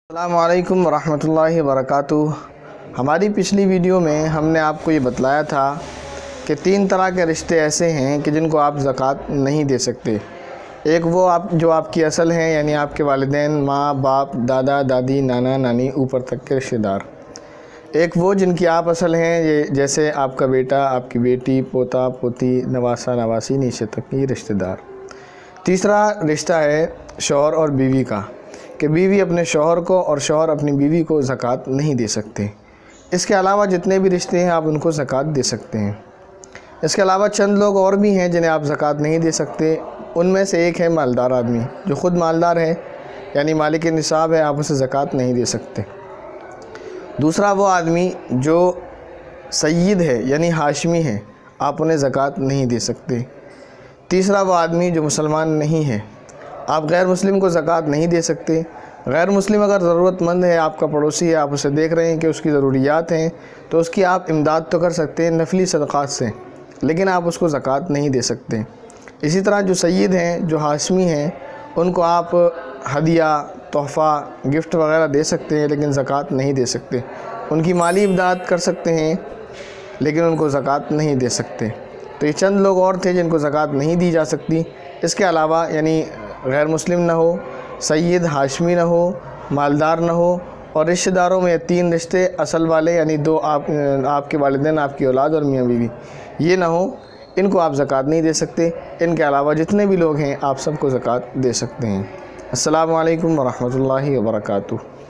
السلام علیکم ورحمۃ وبرکاتہ۔ ہماری پچھلی ویڈیو میں ہم نے آپ کو یہ بتلایا تھا کہ 3 طرح کے رشتے ایسے ہیں کہ جن کو آپ زکوٰۃ نہیں دے سکتے۔ ایک وہ جو آپ کی اصل ہیں، یعنی آپ کے والدین، ماں باپ، دادا دادی، نانا نانی، اوپر تک کے رشتہ دار۔ ایک وہ جن کی آپ اصل ہیں، جیسے آپ کا بیٹا، آپ کی بیٹی، پوتا پوتی، نواسا نواسی، نیچے تک کے رشتہ دار۔ تیسرا رشتہ ہے شوہر اور بیوی کا، کہ بیوی اپنے شوہر کو اور شوہر اپنی بیوی کو زکوٰۃ نہیں دے سکتے۔ اس کے علاوہ جتنے بھی رشتے ہیں آپ ان کو زکوٰۃ دے سکتے ہیں۔ اس کے علاوہ چند لوگ اور بھی ہیں جنہیں آپ زکوٰۃ نہیں دے سکتے۔ ان میں سے ایک ہے مالدار آدمی، جو خود مالدار ہے، یعنی مالک نصاب ہے، آپ اسے زکوٰۃ نہیں دے سکتے۔ دوسرا وہ آدمی جو سید ہے، یعنی ہاشمی ہے، آپ انہیں زکوٰۃ نہیں دے سکتے۔ تیسرا وہ آدمی جو مسلمان نہیں ہے، آپ غیر مسلم کو زکوٰۃ نہیں دے سکتے۔ غیر مسلم اگر ضرورت مند ہے، آپ کا پڑوسی ہے، آپ اسے دیکھ رہے ہیں کہ اس کی ضروریات ہیں، تو اس کی آپ امداد تو کر سکتے ہیں نفلی صدقات سے، لیکن آپ اس کو زکوٰۃ نہیں دے سکتے۔ اسی طرح جو سید ہیں، جو ہاشمی ہیں، ان کو آپ ہدیہ، تحفہ، گفٹ وغیرہ دے سکتے ہیں، لیکن زکوٰۃ نہیں دے سکتے۔ ان کی مالی امداد کر سکتے ہیں، لیکن ان کو زکوٰۃ نہیں دے سکتے۔ تو یہ چند لوگ اور تھے جن کو زکوٰۃ نہیں دی جا سکتی۔ اس کے علاوہ یعنی غیر مسلم نہ ہو، سید ہاشمی نہ ہو، مالدار نہ ہو، اور رشتہ داروں میں 3 رشتے اصل والے، یعنی 2 آپ کے والدین، آپ کی اولاد اور میاں بیوی، یہ نہ ہو، ان کو آپ زکوٰۃ نہیں دے سکتے۔ ان کے علاوہ جتنے بھی لوگ ہیں آپ سب کو زکوٰۃ دے سکتے ہیں۔ السلام علیکم ورحمۃ اللہ وبرکاتہ۔